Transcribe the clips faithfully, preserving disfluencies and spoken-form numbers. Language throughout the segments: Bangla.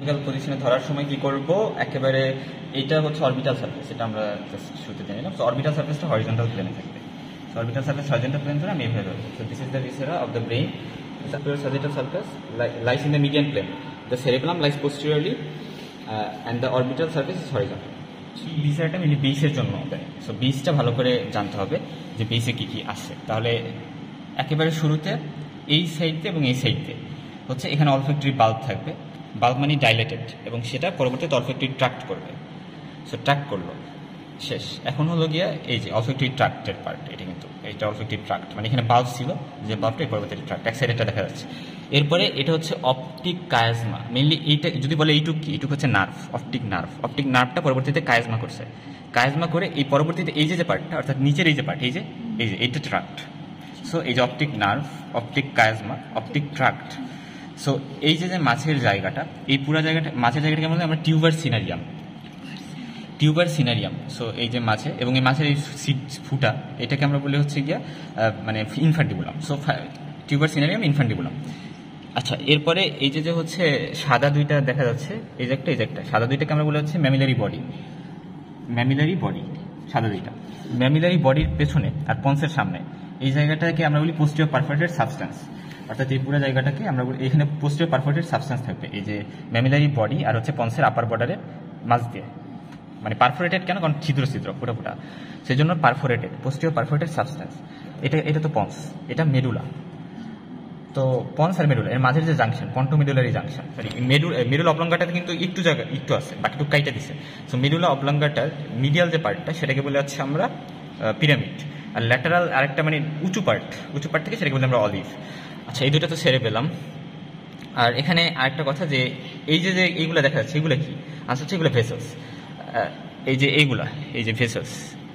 অরবিটাল পজিশনে ধরার সময় কি করব, একেবারে এইটা হচ্ছে অরবিটাল সারফেস, এটা আমরা জাস্ট শুরুতে জেনে নিলাম। সো অরবিটাল সারফেসটা হরিজন্টাল প্লেনে থাকবে। So orbital surface horizontal plane ধরে আমি এভাবে ধরবো। So this is the viscera of the brain. The superior sagittal surface lies in the median plane. The cerebellum lies posteriorly, uh, and the orbital surface is horizontal. ভিসেরাটা মেনলি বেসের জন্য দেয়। সো বেসটা ভালো করে জানতে হবে যে বেসে কী কী আছে। তাহলে একেবারে শুরুতে এই সাইডে এবং এই সাইডে হচ্ছে এখানে অলফ্যাক্টরি বাল্ব থাকবে। বাল্ব মানে ডাইলেটেড, এবং সেটা পরবর্তীতে অলফ্যাক্টরি ট্রাক্ট করবে। সো ট্রাক্ট করলো, শেষ। এখন হলো গিয়া এই যে অলফ্যাক্টরি ট্রাক্টের পার্ট, এটা কিন্তু এইটা অলফ্যাক্টরি ট্রাক্ট, মানে এখানে বাল্ব ছিল, যে বাল্বটা পরবর্তীতে ট্রাক্ট, এক সাইডে এটা দেখা যাচ্ছে। এরপরে এটা হচ্ছে অপটিক কায়াজমা। মেনলি এইটা যদি বলে এইটুক কি, এইটুক হচ্ছে নার্ভ, অপটিক নার্ভ। অপটিক নার্ভটা পরবর্তীতে কায়াজমা করছে, কায়াজমা করে এই পরবর্তীতে এই যে যে পার্টটা, অর্থাৎ নিচের এই যে পার্ট, এই যে এই যে এইটা ট্রাক্ট। সো এই যে optic nerve, optic chiasma, optic tract. So এই যে যে মাছের জায়গাটা, এই পুরো জায়গাটা, মাছের জায়গাটাকে আমরা আমরা tuber cinereum, tuber cinereum. So এই যে মাছে, এবং এই মাছের এই ফুটা, এটাকে আমরা বলি হচ্ছে গিয়া মানে ইনফ্যান্টিবুলাম। So tuber সিনারিয়াম, ইনফ্যান্টিবুলাম। আচ্ছা, এরপরে এই যে যে হচ্ছে সাদা দুইটা দেখা যাচ্ছে, এই যে একটা, এই যে একটা, সাদা দুইটাকে আমরা বলি হচ্ছে ম্যামিলারি বডি। ম্যামিলারি বডি, সাদা দুইটা। ম্যামিলারি বডির পেছনে আর পন্সের সামনে এই জায়গাটাকে আমরা বলি পোস্টিরিয়র পারফোরেটেড সাবস্টেন্স। অর্থাৎ এই পুরো জায়গাটাকে আমরা বলি, এখানে পোস্টিরিয়র পারফোরেটেড সাবস্টেন্স থাকবে এই যে ম্যামিলারি বডি আর হচ্ছে পন্সের আপার বর্ডারের মাঝ দিয়ে। মানে পারফোরেটেড কেন, কারণ ছিদ্র ছিদ্র ফুটা ফুটা, সেই জন্য পারফোরেটেড, পোস্টিরিয়র পারফোরেটেড সাবস্টেন্স। এটা এটা তো পন্স, এটা মেডুলা। তো পন্স আর মেডুলা এর মাঝের যে junction, pontomedullary junction, sorry medulla medulla অবলঙ্গাটাতে কিন্তু একটু জায়গা একটু আছে, বাকিটুকু কাইটা দিছে। সো মেডুলা অবলঙ্গাটার মিডিয়াল যে পার্টটা, সেটাকে বলে হচ্ছে আমরা পিরামিড। আর ল্যাটারাল আরেকটা মানে উঁচু পার্ট, উঁচু পার্ট থেকে সেটাকে বলে আমরা অলিভ। আচ্ছা, এই দুটো তো সেরে পেলাম। আর এখানে আরেকটা কথা, যে এই যে যে এইগুলো দেখা যাচ্ছে, এগুলো কি আচ্ছা হচ্ছে, এগুলো ভেসেলস। এই যে এইগুলা, এই যে ভেসেলস,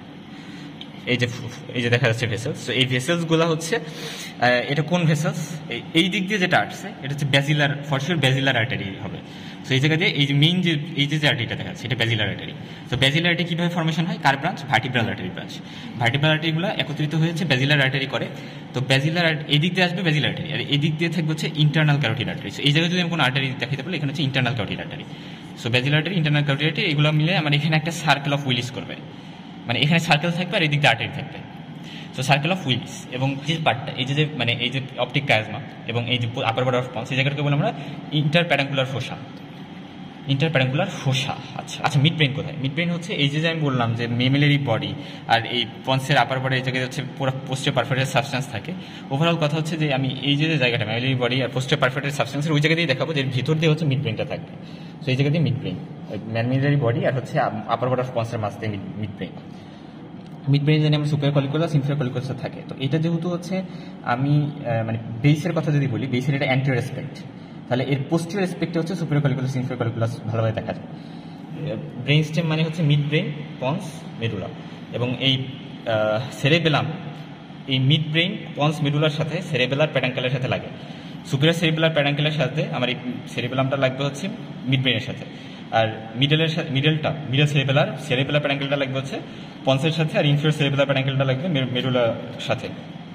এই যে এই যে দেখা যাচ্ছে ভেসেলস। তো এই ভেসেলসগুলো হচ্ছে, এটা কোন ভেসেলস, এই দিক দিয়ে যেটা আসছে এটা হচ্ছে basilar, for sure basilar artery হবে। সো এই জায়গা দিয়ে এই যে মেইন যে এই যে আর্টারিটা দেখা যাচ্ছে, এটা ব্যাজিলার আর্টারি। তো ব্যাজিলার আর্টারি কীভাবে ফর্মেশন হয়, কার branch, vertebral artery branch. Vertebral আর্টারিগুলো একত্রিত হয়েছে ব্যাজিলার আর্টারি করে। তো ব্যাজিলার এই দিক দিয়ে আসবে ব্যাজিলার আর্টারি, আর এই দিক দিয়ে থাকবে হচ্ছে ইন্টারনাল ক্যারোটিড আর্টারি। সো এই জায়গায় যদি আমি কোনো আর্টারি দেখাতে পারি, এখানে হচ্ছে internal carotid artery. So basilar artery, internal carotid artery, এগুলো মিলে আমার এখানে একটা সার্কেল অফ উইলিস করবে। মানে এখানে সার্কেল থাকবে আর এই দিক দিয়ে আর্টারি থাকবে। So circle of Willis. এবং যে পার্টটা, এই যে মানে এই যে অপটিক কায়াজমা এবং এই যে আপার বর্ডার অফ পন্স, এই জায়গাটাকে বলে আমরা ইন্টার প্যারাঙ্কুলার ফোসা, ইন্টার প্যারাঙ্কুলার ফোসা। আচ্ছা আচ্ছা মিড ব্রেন কোথায়? মিড ব্রেন হচ্ছে এই যে আমি বললাম যে মেমিলারি বডি আর এই পন্সের আপার বডি, এই জায়গায় হচ্ছে পুরো পোস্টিরিয়র পারফোরেটেড সাবস্টেন্স থাকে। ওভারঅল কথা হচ্ছে যে আমি এই যে জায়গাটা মেমিলারি বডি আর পোস্টিরিয়র পারফোরেটেড সাবস্টেন্সের ওই জায়গা দিয়ে দেখাবো, যে ভিতর দিয়ে হচ্ছে মিড ব্রেনটা থাকবে। সো এই জায়গা দিয়ে মিড ব্রেন, মেমিলারি বডি আর হচ্ছে আপার বর্ডার অফ পন্সের মাঝ দিয়ে মিড ব্রেন। মিড ব্রেন জানি আমরা সুপার কলিকুলাস, ইনফিরিয়র কলিকুলাস থাকে। তো এটা যেহেতু হচ্ছে আমি মানে বেসের কথা যদি বলি, বেসের এটা অ্যান্টিরিয়র অ্যাসপেক্ট, তাহলে এর পোস্টিরিয়র অ্যাসপেক্টে হচ্ছে সুপার কলিকুলাস, ইনফিরিয়র কলিকুলাস ভালোভাবে দেখা যায়। ব্রেন স্টেম মানে হচ্ছে মিড ব্রেন, পন্স, মেডুলা। এবং এই সেরেবেলাম, এই মিড ব্রেন, পন্স, মেডুলার সাথে সেরেবেলার প্যাডাঙ্কেলের সাথে লাগে। সুপিরিয়র সেরেবেলার প্যাডাঙ্কেলের সাথে আমার এই সেরেবেলামটা লাগবে হচ্ছে মিড ব্রেনের সাথে। আর মিডলের সাথে, মিডলটা মিডল সেরেবেলার সেরেবেলার প্যাডাঙ্কেলটা লাগবে হচ্ছে পন্সের সাথে, আর ইনফিরিয়র সেরেবেলার প্যাডাঙ্কেলটা লাগবে মেডুলার সাথে।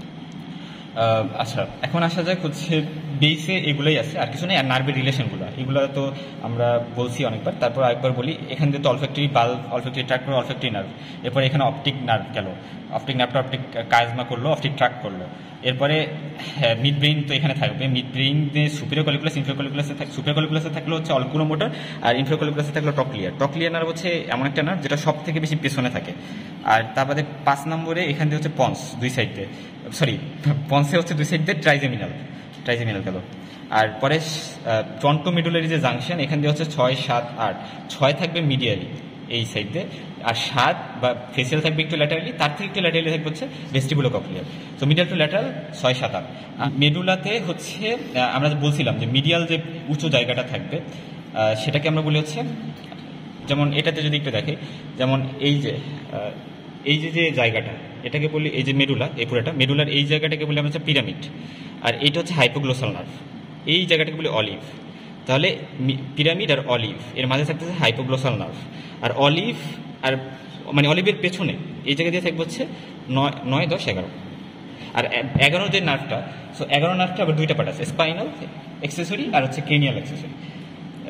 আচ্ছা, এখন আসা যাক হচ্ছে বেসে এগুলোই আছে, আর কিছু নেই। আর নার্ভের রিলেশনগুলো, এগুলো তো আমরা বলছি অনেকবার, তারপর আরেকবার বলি। এখান থেকে তো অলফ্যাক্টরি বাল্ব, অলফ্যাক্টরি ট্রাক করে অলফ্যাক্টরি নার্ভ। এরপরে এখানে অপটিক নার্ভ গেল, অপটিক নার্ভটা অপটিক কায়াজমা করলো, অপটিক ট্রাক করলো। এরপরে হ্যাঁ মিড ব্রেইন তো এখানে থাকবে। মিড ব্রেইনে সুপিরিয়র কলিকুলাস, ইনফিরিয়র কলিকুলাসে থাকে। সুপিরিয়র কলিকুলাসে থাকলে হচ্ছে অকুলোমোটর, আর ইনফিরিয়র কলিকুলাসে থাকলো টকলিয়ার। টকলিয়ার নার্ভ হচ্ছে এমন একটা নার্ভ যেটা সব থেকে বেশি পেছনে থাকে। আর তার বাদে পাঁচ নম্বরে এখান দিয়ে হচ্ছে পন্স, দুই সাইড দিয়ে, সরি পন্সে হচ্ছে দুই সাইড দিয়ে ট্রাইজেমিনাল, ট্রাইজেমিনাল গেল। আর পরে পন্টোমেডুলারি যে জাংশন, এখান দিয়ে হচ্ছে ছয়, সাত, আট। ছয় থাকবে মিডিয়ালি এই সাইড দিয়ে, আর সাত বা ফেসিয়াল থাকবে একটু ল্যাটারালি, তার থেকে একটু ল্যাটারালি থাকবে হচ্ছে ভেস্টিবুলোকক্লিয়ার। তো মিডিয়াল টু ল্যাটারাল ছয়, সাত, আট। মেডুলাতে হচ্ছে আমরা বলছিলাম যে মিডিয়াল যে উঁচু জায়গাটা থাকবে, সেটাকে আমরা বলি হচ্ছে, যেমন এটাতে যদি একটু দেখে, যেমন এই যে এই যে যে জায়গাটা, এটাকে বলি এই যে মেডুলা, এই পুরোটা মেডুলার এই জায়গাটাকে বলি আমরা হচ্ছে পিরামিড। আর এইটা হচ্ছে হাইপোগ্লোসাল নার্ভ, এই জায়গাটাকে বলি অলিভ। তাহলে পিরামিড আর অলিভ এর মাঝে থাকতেছে হাইপোগ্লোসাল নার্ভ। আর অলিভ আর মানে অলিভের পেছনে এই জায়গা দিয়ে থাকবে হচ্ছে নয়, নয়, দশ, এগারো। আর এগারো যে নার্ভটা, সো এগারো নার্ভটা আবার দুইটা পার্ট আছে, স্পাইনাল এক্সেসরি আর হচ্ছে ক্রেনিয়াল এক্সেসরি।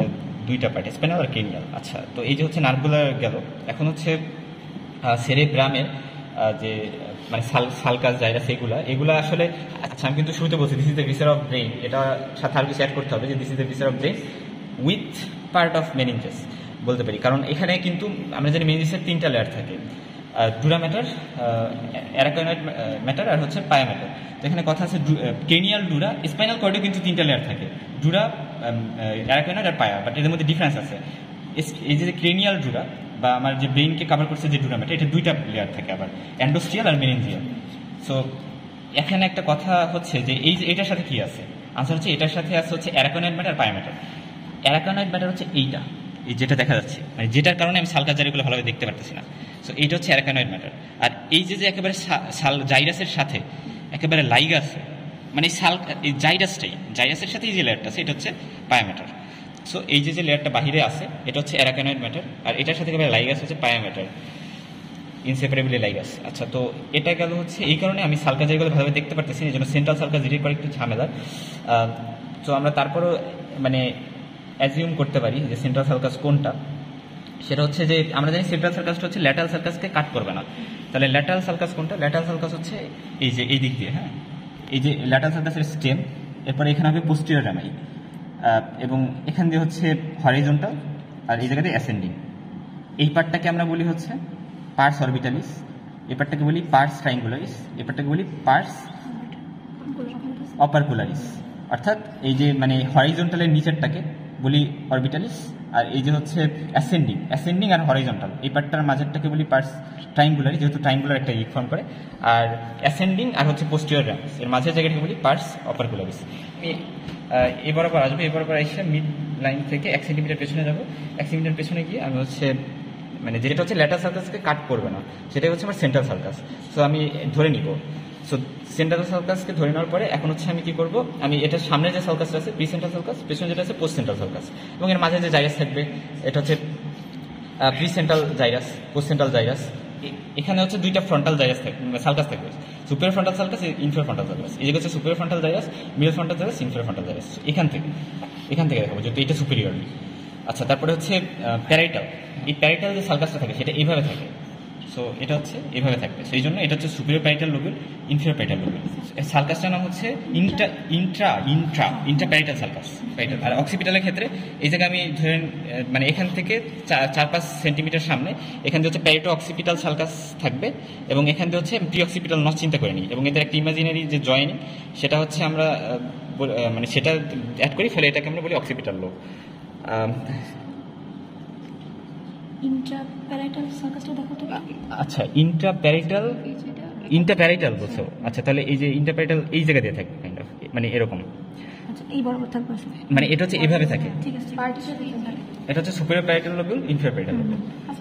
দুইটা পার্ট, স্পাইনাল আর ক্রেনিয়াল। আচ্ছা, তো এই যে হচ্ছে নার্ভগুলো গেল, এখন হচ্ছে সেরেব্রামের যে মানে সালকাস জাইরাস এগুলা এগুলা আসলে, আচ্ছা আমি কিন্তু শুরুতে বলছি this is the viscera of brain, এটা সাথে আর কিছু অ্যাড করতে হবে যে this is the viscera of brain with part of meninges বলতে পারি, কারণ এখানে কিন্তু আমরা জানি মেনিনজাসের তিনটা লেয়ার থাকে, ডুরা ম্যাটার, অ্যারাকনয়েড ম্যাটার আর হচ্ছে পায়া ম্যাটার। তো এখানে কথা আছে ক্রেনিয়াল ডুরা, স্পাইনাল কর্ডে কিন্তু তিনটা লেয়ার থাকে, ডুরা, অ্যারাকনয়েড আর পায়া, বাট এদের মধ্যে ডিফারেন্স আছে। এই যে ক্রেনিয়াল ডুরা বা আমার যে ব্রেইনকে কভার করছে যে ডুরা ম্যাটার, এটা দুইটা লেয়ার থাকে আবার, অ্যান্ডোস্ট্রিয়াল আর মেনিনজিয়াল। সো এখানে একটা কথা হচ্ছে যে এই যে এটার সাথে কি আছে, আনসার হচ্ছে এটার সাথে আছে হচ্ছে arachnoid mater, pia mater. Arachnoid mater হচ্ছে এইটা, এই যেটা দেখা যাচ্ছে, মানে যেটার কারণে আমি সালকাস জাইরাসগুলো ভালোভাবে দেখতে পারতেছি না। সো এইটা হচ্ছে অ্যারাকনয়েড ম্যাটার। আর এই যে যে একেবারে সাল জাইরাসের সাথে একেবারে লাইগাস, মানে সাল এই জাইরাসটাই জাইরাসের সাথে এই যে লেয়ারটা আছে এটা হচ্ছে পায়া ম্যাটার। সো এই যে যে লেয়ারটা বাহিরে আছে এটা হচ্ছে অ্যারাকনয়েড ম্যাটার, আর এটার সাথে একেবারে লাইগাস হচ্ছে পায়া ম্যাটার, ইনসেপারেবলি লাইগাস। আচ্ছা, তো এটা গেল হচ্ছে এই কারণে আমি সালকাস জাইরাসগুলো ভালোভাবে দেখতে পারতেছি, এই জন্য সেন্ট্রাল সালকাস যেটির পর একটু ঝামেলা। তো আমরা তারপরও মানে অ্যাজিউম করতে পারি যে সেন্ট্রাল সালকাস কোনটা, সেটা হচ্ছে যে আমরা জানি সেন্ট্রাল সালকাসটা হচ্ছে ল্যাটারাল সালকাসকে কাট করবে না, তাহলে ল্যাটারাল সালকাস কোনটা? ল্যাটারাল সালকাস হচ্ছে এই যে এই দিক দিয়ে, হ্যাঁ, এই যে ল্যাটারাল সালকাসের স্টেম, এরপরে এখানে হবে পোস্টেরিয়র রামাই, এবং এখান দিয়ে হচ্ছে হরিজন্টাল, আর এই জায়গাতে অ্যাসেন্ডিং। এই পার্টটাকে আমরা বলি হচ্ছে পার্স অরবিটালিস, এই পার্টটাকে বলি পার্স ট্রাইঙ্গুলারিস, এই পার্টটাকে বলি পার্স অপারকুলারিস। অর্থাৎ এই যে মানে হরিজন্টালের নিচেরটাকে বলি অরবিটালিস, আর এই যে হচ্ছে অ্যাসেন্ডিং অ্যাসেন্ডিং আর হরিজন্টাল এই পার্টটার মাঝেরটাকে বলি পার্স ট্রাইঙ্গুলারি, যেহেতু ট্রাইঙ্গুলার একটা ইক ফর্ম করে, আর অ্যাসেন্ডিং আর হচ্ছে পোস্টিরিয়র রামস এর মাঝের জায়গাটাকে বলি পার্স অপারকুলারিস। আমি এই বরাবর আসবো, এই বরাবর এসে মিড লাইন থেকে এক সেন্টিমিটার পেছনে যাবো, এক সেন্টিমিটার পেছনে গিয়ে আমি হচ্ছে মানে যেটা হচ্ছে ল্যাটারাল সালকাসকে কাট করবে না সেটাই হচ্ছে আমার সেন্ট্রাল সালকাস। সো আমি ধরে নিব, সো সেন্ট্রাল সালকাসকে ধরে নেওয়ার পরে এখন হচ্ছে আমি কি করব, আমি এটার সামনে যে সালকাসটা আছে প্রি সেন্ট্রাল সালকাস, পেছনে যেটা আছে পোস্ট সেন্ট্রাল সালকাস, এবং এর মাঝে যে জাইরাস থাকবে এটা হচ্ছে precentral gyrus, postcentral gyrus. এখানে হচ্ছে দুইটা ফ্রন্টাল জাইরাস থাকবে, সালকাস থাকবে, superior frontal sulcus, inferior frontal sulcus. এই যে হচ্ছে superior frontal gyrus, middle frontal gyrus, inferior frontal gyrus. এখান থেকে এখান থেকে দেখাবো যদি এটা সুপিরিয়র। আচ্ছা, তারপরে হচ্ছে প্যারাইটাল, এই প্যারাইটাল যে সালকাসটা থাকে সেটা এইভাবে থাকে, সো এটা হচ্ছে এইভাবে থাকবে, সেই জন্য এটা হচ্ছে superior parietal lobule, inferior parietal lobule. সালকাসটার নাম হচ্ছে intra intra intra intra parietal sulcus, parietal. আর অক্সিপিটালের ক্ষেত্রে এই জায়গায় আমি ধরেন মানে এখান থেকে চার পাঁচ সেন্টিমিটার সামনে এখান দিয়ে হচ্ছে প্যারিটো অক্সিপিটাল সালকাস থাকবে, এবং এখান দিয়ে হচ্ছে প্রি অক্সিপিটাল নচ চিন্তা করে নিই, এবং এদের একটা ইমাজিনারি যে জয়েনিং সেটা হচ্ছে আমরা মানে সেটা অ্যাড করি, ফলে এটাকে আমরা বলি অক্সিপিটাল লোব। আচ্ছা, ইন্ট্রাপ্যারিটাল ইন্টারপ্যারিটাল বলছো, আচ্ছা তাহলে এই যে ইন্টারপ্যারিটাল এই জায়গা দিয়ে থাকে কাইন্ড অফ, মানে এরকম, মানে এটা হচ্ছে এইভাবে থাকে, এটা হচ্ছে superior parietal lobule, inferior parietal lobule.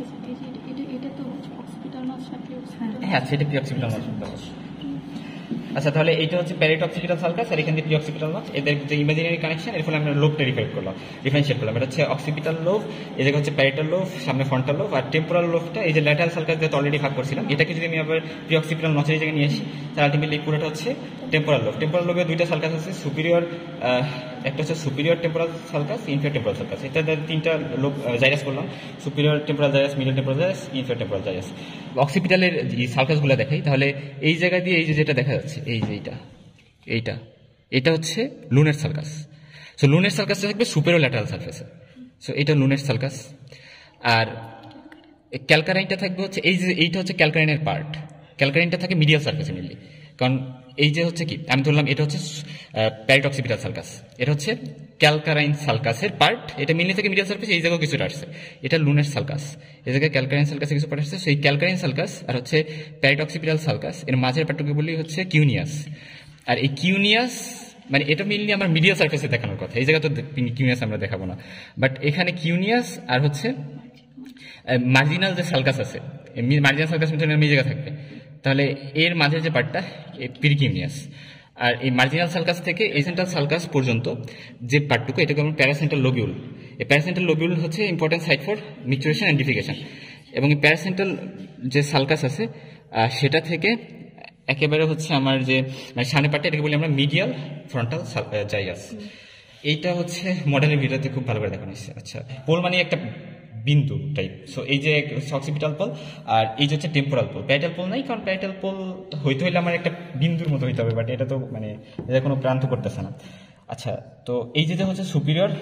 হ্যাঁ, সেটা প্রি অক্সিপিটাল নচ। আচ্ছা, তাহলে এইটা হচ্ছে প্যারিটো অক্সিপিটাল সালকাস, আর এখান দিয়ে প্রি অক্সিপিটাল নচ, এদের যে ইমাজিনারি কানেকশন, এর ফলে আমরা লোবটা ডিফারেন্ট করলাম, ডিফারেন্সিয়েট করলাম। এটা হচ্ছে অক্সিপিটাল লোব, এই জায়গা হচ্ছে প্যারিটাল লোব, সামনে ফ্রন্টাল লোব, আর টেম্পোরাল লোবটা এই যে ল্যাটারাল সালকাস দিয়ে অলরেডি ভাগ করছিলাম, এটাকে যদি আমি আবার প্রি অক্সিপিটাল নচের জায়গায় নিয়ে আসি তাহলে আলটিমেটলি পুরোটা হচ্ছে টেম্পোরাল লোব। টেম্পোরাল লোবে দুইটা সালকাস আছে, সুপিরিয়র একটা হচ্ছে superior temporal sulcus, inferior temporal sulcus. এটা তিনটা লোব জাইরাস করলাম, superior temporal gyrus, middle temporal gyrus, inferior temporal gyrus. অক্সিপিটালের যে সালকাসগুলো দেখাই, তাহলে এই জায়গা দিয়ে এই যে যেটা দেখা যাচ্ছে এই যে এইটা এইটা এটা হচ্ছে লুনের সালকাস। সো লুনের সালকাসটা থাকবে সুপিরিয়র ল্যাটারাল সারফেসে, সো এটা লুনের সালকাস। আর ক্যালকারাইনটা থাকবে হচ্ছে এই যে এইটা হচ্ছে ক্যালকারাইনের পার্ট, ক্যালকারাইনটা থাকে মিডিয়াল সারফেসে মিললি, কারণ এই যে হচ্ছে কি আমি ধরলাম এটা হচ্ছে প্যারিটো অক্সিপিটাল সালকাস, এটা হচ্ছে ক্যালকারাইন সালকাসের পার্ট, এটা মিললি থেকে মিডিয়াল সারফেস, এই জায়গায় কিছুটা আসছে, এটা লুনের সালকাস, এই জায়গায় ক্যালকারাইন সালকাসে কিছু পার্ট আসছে। সেই ক্যালকারাইন সালকাস আর হচ্ছে প্যারিটো অক্সিপিটাল সালকাস এর মাঝের পার্টটাকে বলি হচ্ছে কিউনিয়াস। আর এই কিউনিয়াস মানে এটা মেইনলি আমার মিডিয়াল সারফেসে দেখানোর কথা, এই জায়গা তো কিউনিয়াস আমরা দেখাবো না, বাট এখানে কিউনিয়াস আর হচ্ছে মার্জিনাল যে সালকাস আছে, মার্জিনাল সালকাস মিডিয়াল জায়গা থাকবে, তাহলে এর মাঝে যে পার্টটা পিরিকিউনিয়াস। আর এই মার্জিনাল সালকাস থেকে এই সেন্ট্রাল সালকাস পর্যন্ত যে পার্টটুকু এটাকে আমরা প্যারাসেন্টাল লোবিউল। এই প্যারাসেন্টাল লোবিউল হচ্ছে important site for micturition and defecation, এবং এই প্যারাসেন্টাল যে সালকাস আছে সেটা থেকে একেবারে হচ্ছে আমার যে মানে সামনে পার্টটা এটাকে বলি আমরা মিডিয়াল ফ্রন্টাল জাইরাস। এইটা হচ্ছে মডেলের ভিডিওতে খুব ভালো করে দেখানো হয়েছে। আচ্ছা, পোল মানে একটা বিন্দু টাইপ। সো এই যে অক্সিপিটাল পোল আর এই যে হচ্ছে টেম্পোরাল পোল। প্যারাইটাল পোল নাই, কারণ প্যারাইটাল পোল হইতে হইলে আমার একটা বিন্দুর মতো হইতে হবে, বাট এটা তো মানে এটা কোনো প্রান্ত করতেছে না। আচ্ছা, তো এই যে হচ্ছে সুপিরিয়র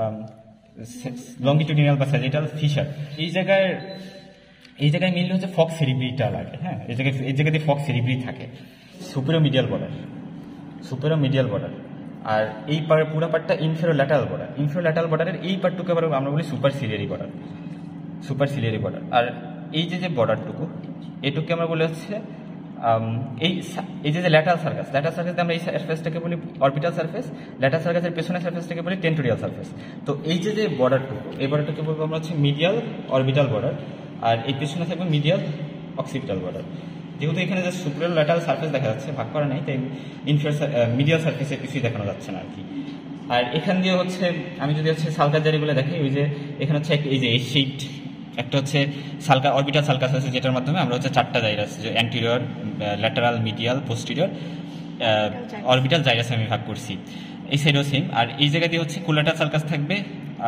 লঙ্গিটিউডিনাল বা স্যাজিটাল ফিশার, এই জায়গায় এই জায়গায় মিললে হচ্ছে ফক্স সেরিব্রিটা লাগে। হ্যাঁ, এই জায়গায় এই জায়গাতে ফক্স সেরিব্রি থাকে। Superior medial border, superior medial border. আর এই পার পুরো পার্টটা inferolateral border. Inferolateral বর্ডারের এই পার্টটুকু আবার আমরা বলি superciliary border, superciliary border. আর এই যে যে বর্ডারটুকু, এটুকু আমরা বলে হচ্ছে এই এই যে ল্যাটারাল সার্ফেস, ল্যাটারাল সার্ফেসে আমরা এই সার্ফেসটাকে বলি অরবিটাল সার্ফেস, ল্যাটারাল সার্ফেসের পেছনের সার্ফেসটাকে বলি টেন্টোরিয়াল সার্ফেস। তো এই যে যে বর্ডারটুকু, এই বর্ডারটাকে বলবো আমরা হচ্ছে মিডিয়াল অরবিটাল বর্ডার, আর এই পেছনে থাকবে মিডিয়াল অক্সিপিটাল বর্ডার। যেহেতু এখানে যে সুপিরিয়র ল্যাটারাল সার্ফেস দেখা যাচ্ছে, ভাগ করা নাই, তাই ইনফেরিয়র মিডিয়াল সার্ফেসে কিছুই দেখানো যাচ্ছে না আর কি। আর এখান দিয়ে হচ্ছে আমি যদি হচ্ছে সালকাস জারিগুলো দেখি, ওই যে এখানে হচ্ছে এই যে এই শিট একটা হচ্ছে সালকা অরবিটাল সালকাস আছে, যেটার মাধ্যমে আমরা হচ্ছে চারটা জাইরাস, যে anterior, lateral, medial, posterior orbital gyrus আমি ভাগ করছি। এই সাইডও সেম। আর এই জায়গা দিয়ে হচ্ছে কোলাটাল সালকাস থাকবে,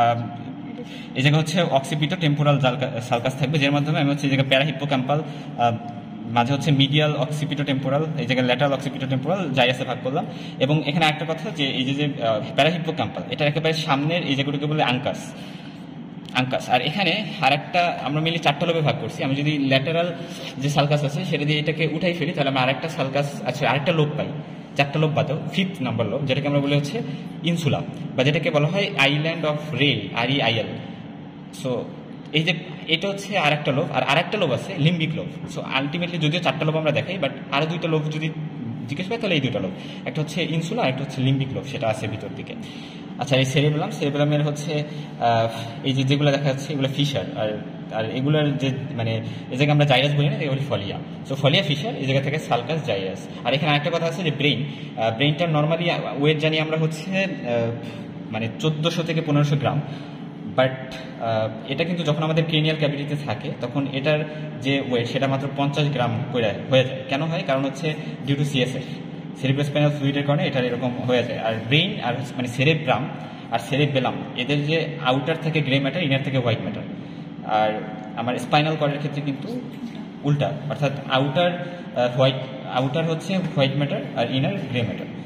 এই জায়গা হচ্ছে অক্সিপিটো টেম্পোরাল সালকাস থাকবে, যার মাধ্যমে আমি হচ্ছে এই জায়গায় প্যারাহিপ্পোক্যাম্পাল, মাঝে হচ্ছে মিডিয়াল অক্সিপিটো টেম্পোরাল, এই জায়গায় ল্যাটারাল অক্সিপিটো টেম্পোরাল জাইরাসে ভাগ করলাম। এবং এখানে একটা কথা, যে এই যে প্যারাহিপ্পোক্যাম্পাল, এটা একেবারে সামনের এই জায়গাটাকে বলে আঙ্কাস, আঙ্কাস। আর এখানে আর একটা আমরা মিলি চারটা লোভে ভাগ করছি। আমি যদি ল্যাটারাল যে সালকাস আছে সেটা দিয়ে এটাকে উঠাই ফেলি, তাহলে আমি আরেকটা সালকাস আছে, আরেকটা লোভ পাই, চারটা লোভ বাদেও ফিফথ নাম্বার লোভ, যেটাকে আমরা বলি হচ্ছে ইনসুলা, বা যেটাকে বলা হয় আইল্যান্ড অফ রে, আর ই আইএল। সো এই যে এটা হচ্ছে আর একটা লোভ, আর আরেকটা লোভ আছে লিম্বিক লোভ। সো আলটিমেটলি যদিও চারটা লোভ আমরা দেখাই, বাট আরো দুইটা লোভ যদি জিজ্ঞেস পাই তাহলে এই দুইটা লোভ, একটা হচ্ছে ইনসুলা, একটা হচ্ছে লিম্বিক লোভ, সেটা আছে ভিতর দিকে। আচ্ছা, এই সেরিবেলাম, সেরিবেলামের হচ্ছে এই যে যেগুলো দেখা যাচ্ছে এগুলো ফিশার, আর আর এগুলোর যে মানে এই জায়গায় আমরা জাইরাস বলি না, এগুলি ফলিয়া। সো ফলিয়া ফিশার, এই জায়গা থেকে সালকাস জাইরাস। আর এখানে একটা কথা আছে যে ব্রেইন, ব্রেইনটা নর্মালি ওয়েট জানি আমরা হচ্ছে মানে চোদ্দোশো থেকে পনেরোশো গ্রাম, বাট এটা কিন্তু যখন আমাদের ক্রেনিয়াল ক্যাভিটিতে থাকে তখন এটার যে ওয়েট সেটা মাত্র পঞ্চাশ গ্রাম করে হয়ে যায়। কেন হয়? কারণ হচ্ছে ডিউ টু সিএসএফ, সেরিব্রোস্পাইনাল ফ্লুইডের কারণে এটার এরকম হয়ে যায়। আর ব্রেইন আর মানে সেরেব্রাম আর সেরেবেলাম, এদের যে আউটার থেকে গ্রে ম্যাটার, ইনার থেকে হোয়াইট ম্যাটার। আর আমার স্পাইনাল কর্ডের ক্ষেত্রে কিন্তু উল্টা, অর্থাৎ আউটার হোয়াইট, আউটার হচ্ছে হোয়াইট ম্যাটার আর ইনার গ্রে ম্যাটার।